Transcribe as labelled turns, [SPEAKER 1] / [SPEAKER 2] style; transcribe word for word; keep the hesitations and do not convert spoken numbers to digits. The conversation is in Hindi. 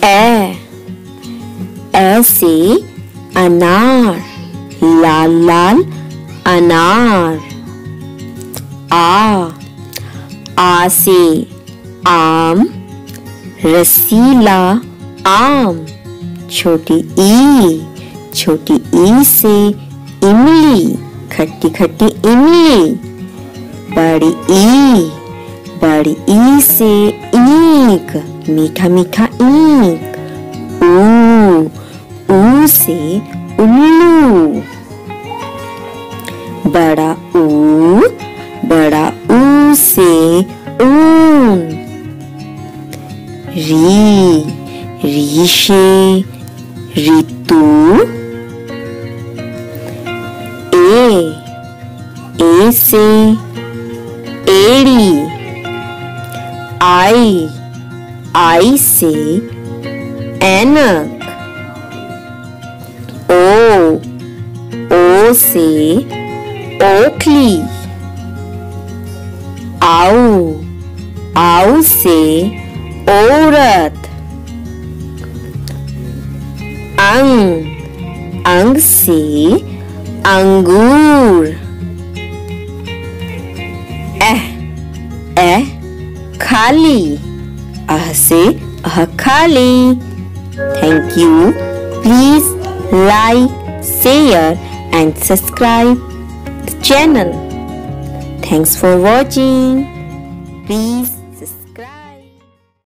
[SPEAKER 1] ए ए से अनार, लाल लाल अनार। आ आ से आम, रसीला आम। छोटी ई छोटी ई से इमली, खट्टी खट्टी इमली। बड़ी ई बड़ी ई से ईख, मीठा मीठा ईख। ऊ ऊ से उल्लू। बड़ा ऊ बड़ा ऊ से ऊन। री री से ऋतु। ए ए से एड़ी। आई आई से ऐनक। ओ ओ से ओखली। आऊ आऊ से औरत। अंग अंग से अंगूर। एह एह खाली, अह से अह खाली। Thank you. Please like, share and subscribe the channel. Thanks for watching. Please